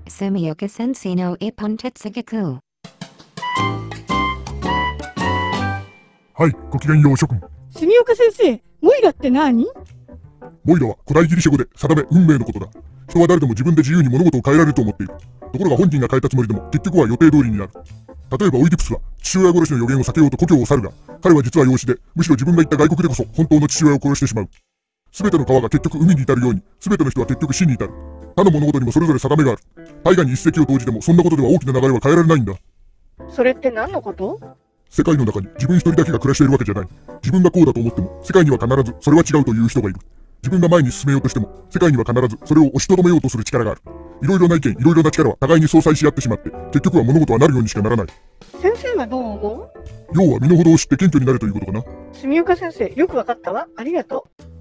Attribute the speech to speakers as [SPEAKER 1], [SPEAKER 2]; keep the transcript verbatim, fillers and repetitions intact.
[SPEAKER 1] 住岡先生の一本哲学。
[SPEAKER 2] はい、ごきげんよう諸君。
[SPEAKER 3] 住岡先生、モイラって何？
[SPEAKER 2] モイラは古代ギリシャ語で定め、運命のことだ。人は誰でも自分で自由に物事を変えられると思っている。ところが本人が変えたつもりでも結局は予定通りになる。例えばオイディプスは父親殺しの予言を避けようと故郷を去るが、彼は実は養子で、むしろ自分が行った外国でこそ本当の父親を殺してしまう。すべての川が結局海に至るように、すべての人は結局死に至る。他の物事にもそれぞれ定めがある。大河に一石を投じてもそんなことでは大きな流れは変えられないんだ。
[SPEAKER 3] それって何のこと？
[SPEAKER 2] 世界の中に自分一人だけが暮らしているわけじゃない。自分がこうだと思っても、世界には必ずそれは違うという人がいる。自分が前に進めようとしても、世界には必ずそれを押しとどめようとする力がある。いろいろな意見、いろいろな力は互いに相殺し合ってしまって、結局は物事はなるようにしかならない。
[SPEAKER 3] 先生はどう思う？
[SPEAKER 2] 要は身の程を知って謙虚になるということかな。
[SPEAKER 3] 住岡先生、よくわかったわ。ありがとう。